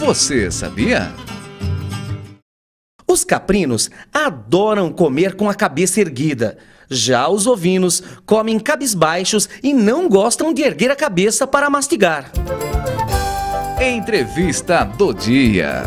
Você sabia? Os caprinos adoram comer com a cabeça erguida. Já os ovinos comem cabisbaixos e não gostam de erguer a cabeça para mastigar. Entrevista do dia.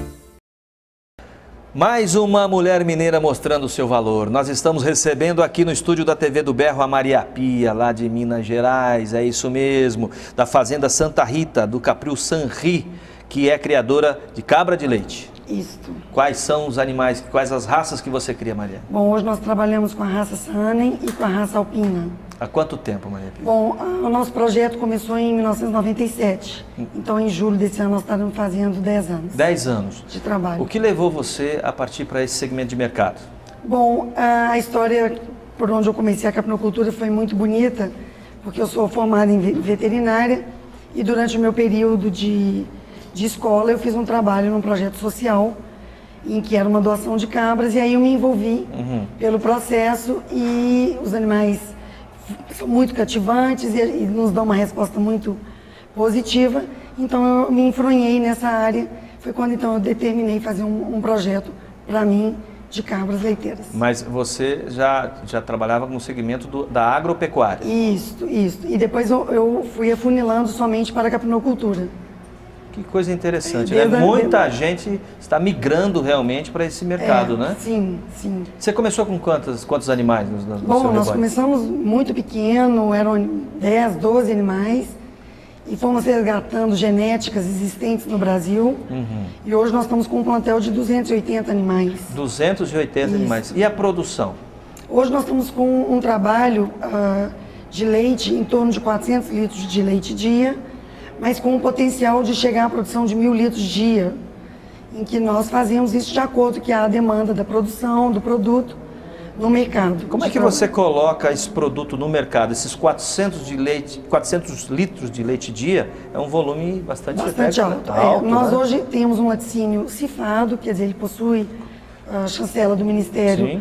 Mais uma mulher mineira mostrando o seu valor. Nós estamos recebendo aqui no estúdio da TV do Berro a Maria Pia, lá de Minas Gerais, é isso mesmo, da Fazenda Santa Rita, do Capril Sanri, que é criadora de cabra de leite. Isso. Quais são os animais, quais as raças que você cria, Maria? Bom, hoje nós trabalhamos com a raça Saanen e com a raça Alpina. Há quanto tempo, Maria Pia? Bom, o nosso projeto começou em 1997. Então, em julho desse ano, nós estaremos fazendo 10 anos. 10 anos. De trabalho. O que levou você a partir para esse segmento de mercado? Bom, a história por onde eu comecei a caprinocultura foi muito bonita, porque eu sou formada em veterinária e durante o meu período de escola eu fiz um trabalho num projeto social em que era uma doação de cabras e aí eu me envolvi pelo processo e os animais são muito cativantes e nos dão uma resposta muito positiva, então eu me enfronhei nessa área, foi quando então eu determinei fazer um projeto para mim de cabras leiteiras. Mas você já trabalhava no segmento da agropecuária? Isso, e depois eu fui afunilando somente para a caprinocultura. Que coisa interessante, né? Muita gente está migrando realmente para esse mercado, né? Sim, sim. Você começou com quantos animais no seu Bom, nós rebanho? começamos muito pequeno, eram 10, 12 animais e fomos resgatando genéticas existentes no Brasil. E hoje nós estamos com um plantel de 280 animais. 280 animais. E a produção? Hoje nós estamos com um trabalho de leite em torno de 400 litros de leite dia, mas com o potencial de chegar à produção de 1.000 litros dia, em que nós fazemos isso de acordo com a demanda da produção, do produto, no mercado. Como é que você coloca esse produto no mercado? Esses 400 litros de leite dia é um volume bastante alto. Nós hoje temos um laticínio cifrado, quer dizer, ele possui a chancela do Ministério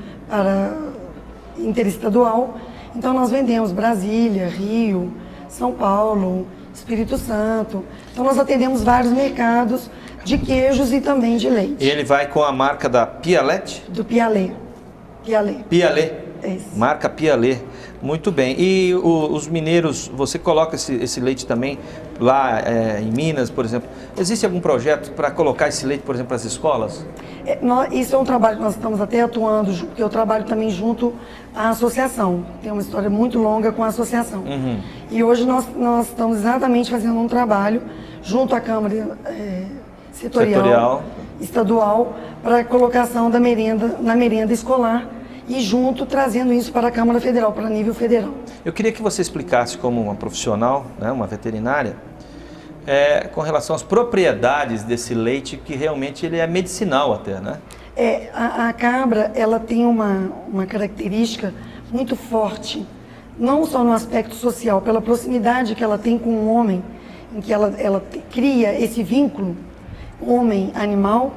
Interestadual. Então nós vendemos Brasília, Rio, São Paulo, Espírito Santo. Então nós atendemos vários mercados de queijos e também de leite. E ele vai com a marca da Pialete? Do Pialê. Pialê. É Marca Pialê. Muito bem. E os mineiros, você coloca esse leite também lá em Minas, por exemplo. Existe algum projeto para colocar esse leite, por exemplo, para as escolas? Isso é um trabalho que nós estamos até atuando, porque eu trabalho também junto à associação. Tem uma história muito longa com a associação. E hoje nós estamos exatamente fazendo um trabalho junto à Câmara Setorial Estadual para a colocação da merenda na merenda escolar e junto trazendo isso para a Câmara Federal, para nível federal. Eu queria que você explicasse como uma profissional, né, uma veterinária, com relação às propriedades desse leite, que realmente ele é medicinal até, né? A cabra, ela tem uma característica muito forte, não só no aspecto social, pela proximidade que ela tem com o homem, em que ela cria esse vínculo homem-animal,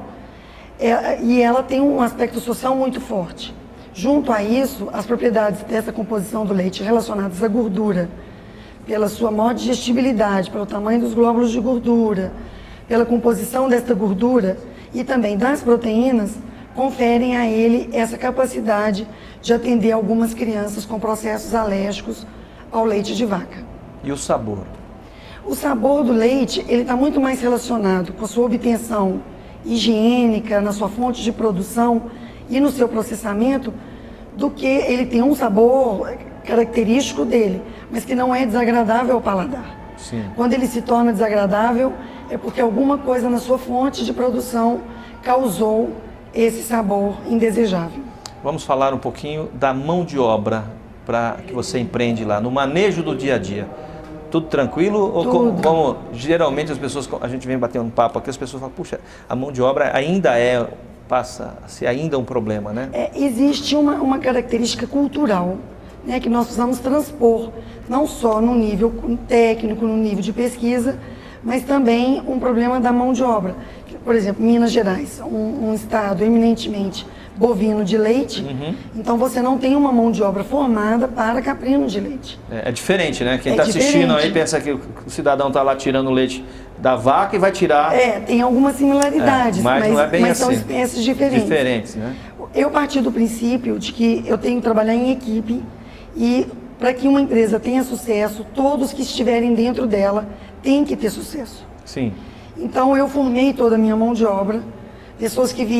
e ela tem um aspecto social muito forte. Junto a isso, as propriedades dessa composição do leite relacionadas à gordura, pela sua maior digestibilidade, pelo tamanho dos glóbulos de gordura, pela composição desta gordura e também das proteínas, conferem a ele essa capacidade de atender algumas crianças com processos alérgicos ao leite de vaca. E o sabor? O sabor do leite, ele está muito mais relacionado com a sua obtenção higiênica, na sua fonte de produção e no seu processamento, do que ele tem um sabor característico dele, mas que não é desagradável ao paladar. Sim. Quando ele se torna desagradável, é porque alguma coisa na sua fonte de produção causou esse sabor indesejável. Vamos falar um pouquinho da mão de obra que você empreende lá, no manejo do dia a dia. Tudo tranquilo? Ou como geralmente as pessoas, a gente vem batendo um papo aqui, as pessoas falam, puxa, a mão de obra ainda passa a ser ainda um problema, né? Existe uma característica cultural, né, que nós precisamos transpor, não só no nível técnico, no nível de pesquisa, mas também um problema da mão de obra. Por exemplo, Minas Gerais, um estado eminentemente bovino de leite, então você não tem uma mão de obra formada para caprino de leite. É diferente, né? Quem É está assistindo diferente. aí pensa que o cidadão está lá tirando o leite da vaca e vai tirar... Tem algumas similaridades, mas não é bem mas são assim. espécies diferentes. Diferentes, né? Eu parti do princípio de que eu tenho que trabalhar em equipe e para que uma empresa tenha sucesso, todos que estiverem dentro dela têm que ter sucesso. Sim. Então eu formei toda a minha mão de obra, pessoas que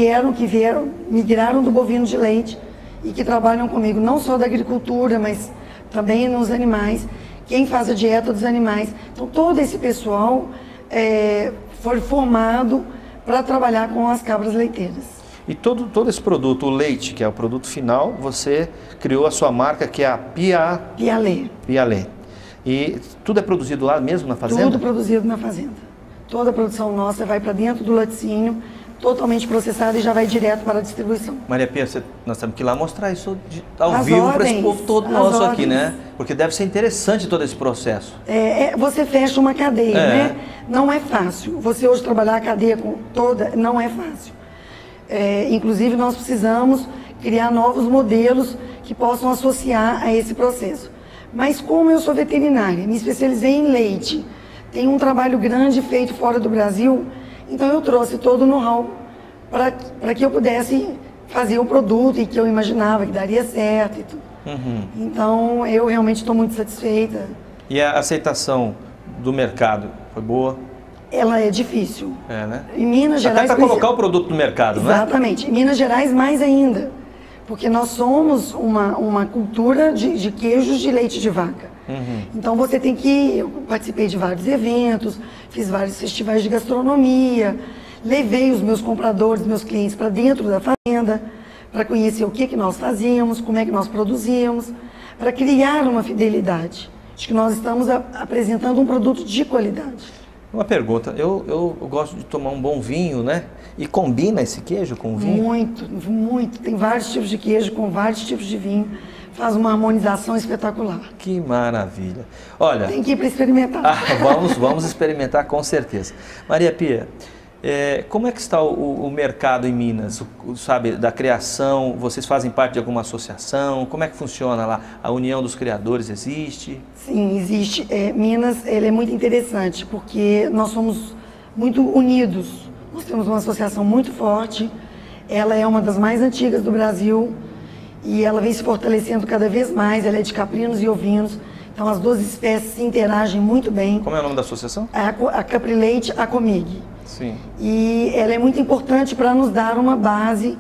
migraram do bovino de leite e que trabalham comigo, não só da agricultura, mas também nos animais, quem faz a dieta dos animais. Então todo esse pessoal foi formado para trabalhar com as cabras leiteiras. E todo esse produto, o leite, que é o produto final, você criou a sua marca, que é a Pialê. Pialê. E tudo é produzido lá mesmo na fazenda? Tudo produzido na fazenda. Toda a produção nossa vai para dentro do laticínio, totalmente processada e já vai direto para a distribuição. Maria Pia, nós temos que ir lá mostrar isso ao As vivo para esse ordens, povo todo as nosso aqui, ordens. né? Porque deve ser interessante todo esse processo. Você fecha uma cadeia, né? Não é fácil. Você hoje trabalhar a cadeia toda não é fácil. Inclusive, nós precisamos criar novos modelos que possam associar a esse processo. Mas como eu sou veterinária, me especializei em leite, tenho um trabalho grande feito fora do Brasil, então eu trouxe todo o know-how para que eu pudesse fazer o produto e que eu imaginava que daria certo e tudo. Então, eu realmente estou muito satisfeita. E a aceitação do mercado foi boa? Ela é difícil. Né? Em Minas Gerais... Até para colocar o produto no mercado, né? Exatamente. Em Minas Gerais, mais ainda. Porque nós somos uma cultura de queijos de leite de vaca. Então, você tem que... Eu participei de vários eventos, fiz vários festivais de gastronomia, levei os meus compradores, meus clientes para dentro da fazenda, para conhecer o que nós fazíamos, como é que nós produzíamos, para criar uma fidelidade. Acho que nós estamos apresentando um produto de qualidade. Uma pergunta, eu gosto de tomar um bom vinho, né? E combina esse queijo com o vinho? Muito, muito. Tem vários tipos de queijo com vários tipos de vinho. Faz uma harmonização espetacular. Que maravilha. Olha... Tem que ir para experimentar. Vamos experimentar com certeza. Maria Pia, como é que está o mercado em Minas? Sabe, da criação, vocês fazem parte de alguma associação? Como é que funciona lá? A União dos Criadores existe? Sim, existe. Minas, ela é muito interessante, porque nós somos muito unidos. Nós temos uma associação muito forte, ela é uma das mais antigas do Brasil e ela vem se fortalecendo cada vez mais, ela é de caprinos e ovinos, então as duas espécies se interagem muito bem. Como é o nome da associação? A Caprileite Acomig. Sim. E ela é muito importante para nos dar uma base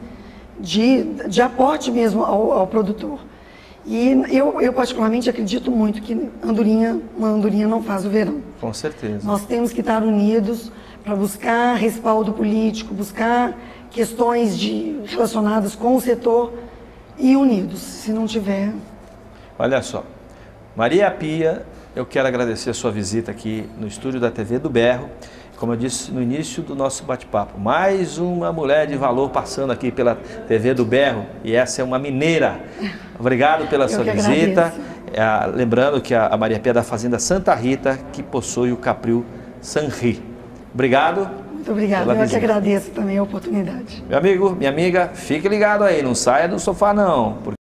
de aporte mesmo ao produtor. E eu particularmente acredito muito que uma andorinha não faz o verão. Com certeza. Nós temos que estar unidos para buscar respaldo político, buscar questões relacionadas com o setor e unidos. Se não tiver... Olha só, Maria Pia, eu quero agradecer a sua visita aqui no estúdio da TV do Berro. Como eu disse no início do nosso bate-papo, mais uma mulher de valor passando aqui pela TV do Berro, e essa é uma mineira. Obrigado pela sua visita. Lembrando que a Maria Pia é da Fazenda Santa Rita, que possui o Capril Sanri. Obrigado. Muito obrigado, eu que agradeço também a oportunidade. Meu amigo, minha amiga, fique ligado aí, não saia do sofá não.